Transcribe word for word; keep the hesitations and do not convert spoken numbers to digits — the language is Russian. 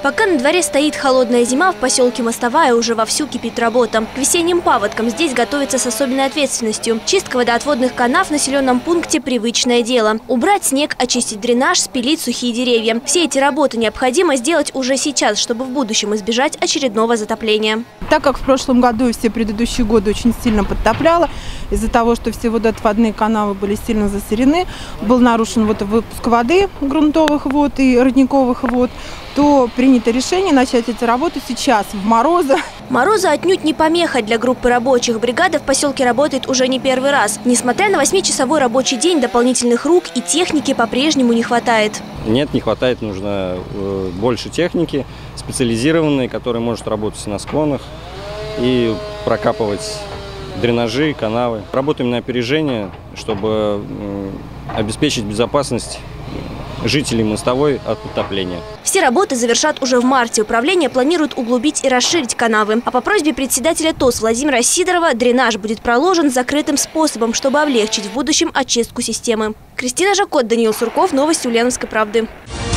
Пока на дворе стоит холодная зима, в поселке Мостовая уже вовсю кипит работа. К весенним паводкам здесь готовятся с особенной ответственностью. Чистка водоотводных канав в населенном пункте – привычное дело. Убрать снег, очистить дренаж, спилить сухие деревья. Все эти работы необходимо сделать уже сейчас, чтобы в будущем избежать очередного затопления. Так как в прошлом году и все предыдущие годы очень сильно подтопляло, из-за того, что все водоотводные канавы были сильно засорены, был нарушен вот выпуск воды, грунтовых вод и родниковых вод, то принято решение начать эти работы сейчас, в морозы. Морозы отнюдь не помеха для группы рабочих. Бригада в поселке работает уже не первый раз. Несмотря на восьмичасовой рабочий день, дополнительных рук и техники по-прежнему не хватает. Нет, не хватает, нужно больше техники специализированной, которая может работать на склонах и прокапывать дренажи, канавы. Работаем на опережение, чтобы обеспечить безопасность жителей Мостовой от подтопления. Все работы завершат уже в марте. Управление планирует углубить и расширить канавы. А по просьбе председателя ТОС Владимира Сидорова дренаж будет проложен закрытым способом, чтобы облегчить в будущем очистку системы. Кристина Жакот, Даниил Сурков, новости Ульяновской правды.